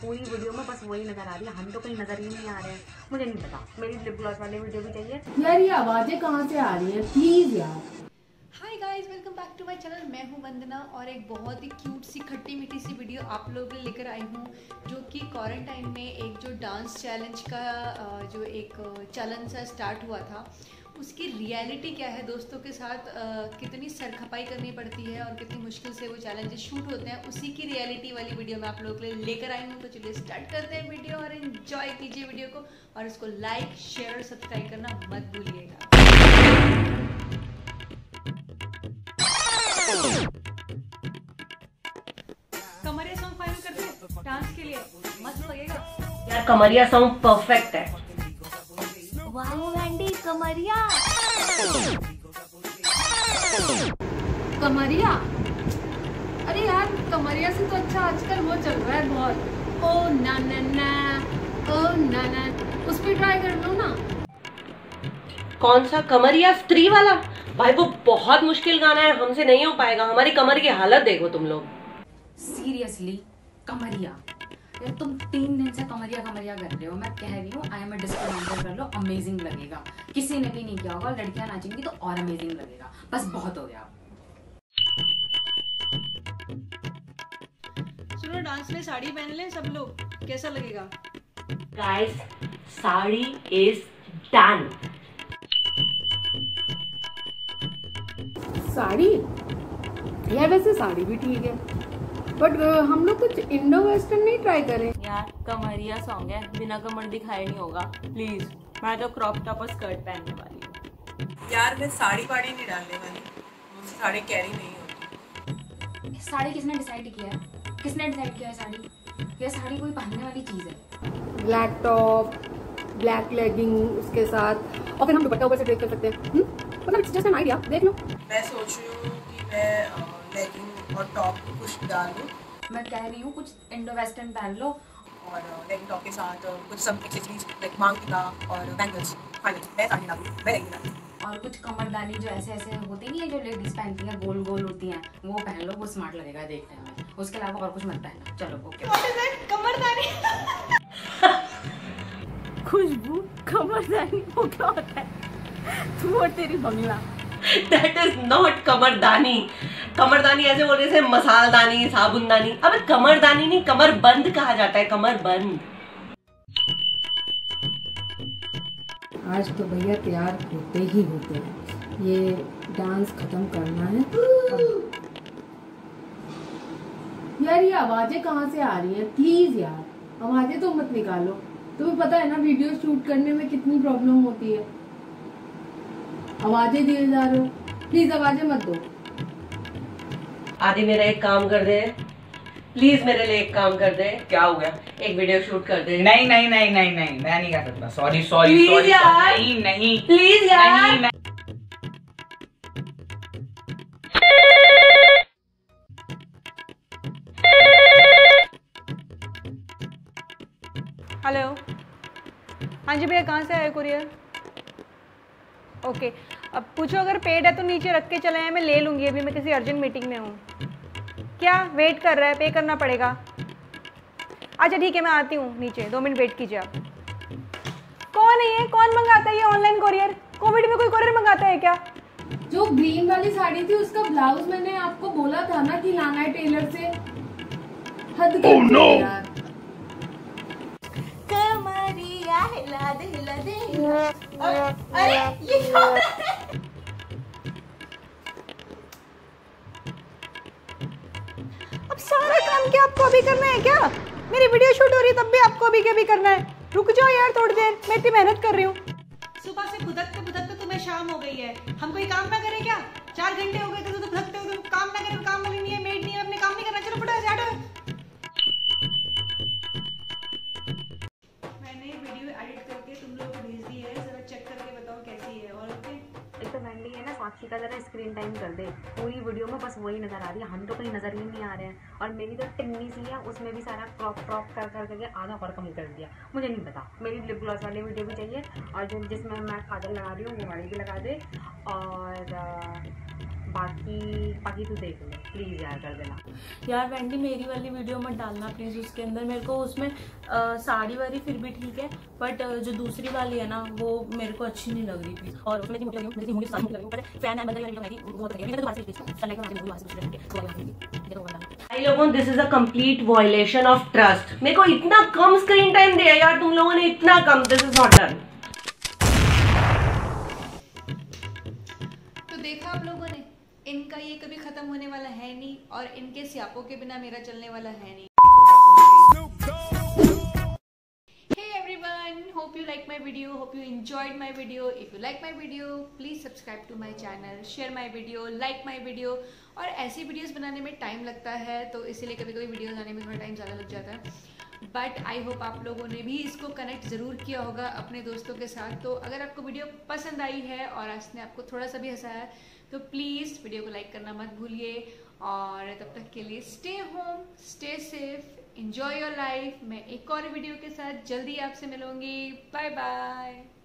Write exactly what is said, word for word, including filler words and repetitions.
पूरी वीडियो में बस वही नजर आ रही है, हम तो कहीं नजर ही नहीं आ रहे हैं। मुझे नहीं पता, मेरी लिप ग्लॉस वाली वीडियो भी चाहिए। यार ये आवाजें कहाँ से आ रही हैं, प्लीज यार। Hi guys, welcome back to my channel. मैं हूं वंदना और एक बहुत ही क्यूट सी खट्टी मीठी सी वीडियो आप लोगों के लिए लेकर आई हूं, जो कि क्वारंटाइन में एक जो डांस चैलेंज का जो एक चैलेंज सा स्टार्ट हुआ था, उसकी रियलिटी क्या है दोस्तों के साथ, कितनी सरखपाई करनी पड़ती है और कितनी मुश्किल से वो चैलेंजेस शूट होते हैं, उसी की रियलिटी वाली वीडियो मैं आप लोगों के लिए लेकर आई हूँ। तो चलिए स्टार्ट करते हैं वीडियो और एंजॉय कीजिए वीडियो को, और इसको लाइक शेयर और सब्सक्राइब करना मत भूलिएगा। कमरिया सॉन्ग फाइनल करते हैं डांस के लिए, मस्त लगेगा यार। कमरिया सॉन्ग परफेक्ट है। वाओ वैंडी, कमरिया कमरिया, अरे यार कमरिया से तो अच्छा आजकल वो चल रहा है बहुत, ओ ना ना ना, ओ ना ना, उस पर ट्राई कर लो ना। कौन सा कमरिया? स्त्री वाला? भाई वो बहुत मुश्किल गाना है, हमसे नहीं हो पाएगा। हमारी कमर की हालत देखो तुम लोग। सीरियसली कमरिया यार, तुम तीन दिन से कमरिया कमरिया कर रहे हो। मैं कह रही हूँ I am a disco dancer कर लो, अमेजिंग लगेगा। किसी ने भी नहीं किया होगा, लड़कियां नाचेंगी तो और अमेजिंग लगेगा। बस बहुत हो गया। सुनो, डांस में साड़ी पहन ले सब लोग, कैसा लगेगा? Guys, sari is done. Sari यार, वैसे साड़ी भी ठीक है, बट हम लोग कुछ इंडो वेस्टर्न नहीं ट्राई करें यार। कमरिया सॉन्ग है, बिना कमर दिखाए नहीं होगा प्लीज। मैं तो क्रॉप टॉप और स्कर्ट पहनने वाली हूँ यार। मैं साड़ी वाड़ी नहीं डालने वाली, मुझसे साड़ी कैरी नहीं होती। साड़ी किसने डिसाइड किया है? किसने डिसाइड किया है साड़ी? यह साड़ी कोई पहनने वाली चीज है। ब्लैक टॉप, ब्लैक लेगिंग उसके साथ, और फिर हम दुपट्टा ऊपर से ड्रेस कर सकते हैं। मतलब इट्स जस्ट एन आइडिया, देख लो। मैं सोच रही हूँ कि मैं लेगिंग और टॉप कुछ डाल लूँ। मैं कह रही हूँ कुछ इंडो वेस्टर्न पहन लो, और लेगिंग टॉप के साथ कुछ सब एक्सेसरीज लाइक मांग टीका और बैंगल्स। फाइनली मैं साड़ी डालूँ, मैं लेगिंग डालूँ। और कुछ कमरदानी जो ऐसे ऐसे होती नहीं है, जो लेडीज पहनती हैं, गोल गोल होती हैं, वो पहन लो। वो स्मार्ट लगेगा देखने में। उसके अलावा और कुछ मत पहनना। चलो ओके। कमरदानी खुशबू कमरदानी वो क्या होता है? तू और तेरी बंगला। That is not कमरदानी। कमरदानी ऐसे बोल रहे थे, मसालदानी, साबुनदानी। अबे कमरदानी नहीं, कमर बंद कहा जाता है, कमर बंद। आज तो भैया तैयार होते ही होते हैं, ये डांस खत्म करना है। यार ये आवाजें कहाँ से आ रही हैं, प्लीज यार आवाजें तो मत निकालो। तुम्हें पता है ना वीडियो शूट करने में कितनी प्रॉब्लम होती है। आवाजें दिए जा रहे हो, प्लीज आवाजें मत दो। आदि मेरा एक काम कर दे प्लीज, मेरे लिए एक काम कर दे। क्या हो गया? एक वीडियो शूट कर दे। नहीं नहीं नहीं नहीं नहीं, मैं नहीं कर सकता। Sorry sorry Please sorry. यार। नहीं नहीं प्लीज यार। नहीं, मैं... हेलो, हाँ जी भैया, कहाँ से आया कुरियर? ओके, अब पूछो अगर पेड है तो नीचे रख के चले आए, मैं ले लूँगी। अभी मैं किसी अर्जेंट मीटिंग में हूँ। क्या वेट कर रहा है? पे करना पड़ेगा। अच्छा ठीक है, मैं आती हूँ नीचे, दो मिनट वेट कीजिए आप। कौन है ये? कौन मंगाता है ये ऑनलाइन कुरियर? कोविड में कोई कुरियर मंगाता है क्या? जो ग्रीन वाली साड़ी थी उसका ब्लाउज मैंने आपको बोला था ना कि लाना है टेलर से। हद कर दी यार। कमरिया हिला दे हिला दे हिला। अरे ये क्या हो रहा है? अब सारा काम क्या आपको अभी करना है क्या? मेरी वीडियो शूट हो रही है तब भी आपको अभी क्या भी करना है? रुक जाओ यार थोड़ी देर, मैं इतनी मेहनत कर रही हूँ। सुबह से भुदकते भुदकते तुम्हें शाम हो गई है। हम कोई काम ना करें क्या? चार घंटे हो गए थे तो भुदकते हो, तुम काम ना करें। काम वाली नहीं है, मेड नहीं है, अपने काम नहीं करना। चलो फटाफट से हटो। मैंने वीडियो एडिट करके तुम लोगों को भेज दी है, जरा चेक करके बताओ कैसी है। और एक तो वैंडी है ना, साक्षी का जरा स्क्रीन टाइम कर दे। पूरी वीडियो में बस वही नजर आ रही है, हम तो कहीं नजर ही नहीं आ रहे हैं। और मेरी जो टिन्नी सी है उसमें भी सारा क्रॉप क्रॉप कर कर करके आधा और कम कर दिया। मुझे नहीं पता, मेरी लिप ग्लॉस वाली वीडियो भी चाहिए, और जो जिसमें मैं काजल लगा रही हूँ वो वाली भी लगा दे। और बाकी बाकी तू देख ले प्लीज़ यार, कर देना यार वेंडी मेरी वाली वीडियो मत डालना प्लीज़ उसके अंदर। मेरे को उसमें आ, साड़ी वाली फिर भी ठीक है, बट जो दूसरी वाली है ना वो मेरे को अच्छी नहीं लग रही प्लीज। और उसमें मुझे मुझे मुझे सारी लग रही है फैन है बंदर वाली वीडियो वो बताइए मेरे को बात से सनलाइट में मुझे वहां से कुछ लग रही है। देखो बता भाई लोगों, this is a complete violation of trust. मेरे को इतना कम स्क्रीन टाइम दिया यार तुम लोगों ने, इतना कम। This is not done. तो देखा आप लोगों ने, इनका ये कभी खत्म होने वाला है नहीं और इनके स्यापों के बिना मेरा चलने वाला है नहीं। Hey everyone, hope you like my video, hope you enjoyed my video. If you like my video, please subscribe to my channel, share my video, like my video. और ऐसी वीडियोस बनाने में टाइम लगता है तो इसीलिए कभी कभी वीडियोस आने में थोड़ा टाइम ज़्यादा लग जाता है, बट आई होप आप लोगों ने भी इसको कनेक्ट ज़रूर किया होगा अपने दोस्तों के साथ। तो अगर आपको वीडियो पसंद आई है और आज ने आपको थोड़ा सा भी हंसाया तो प्लीज़ वीडियो को लाइक करना मत भूलिए। और तब तक के लिए stay home, stay safe, enjoy your life. मैं एक और वीडियो के साथ जल्दी आपसे मिलूंगी। Bye bye.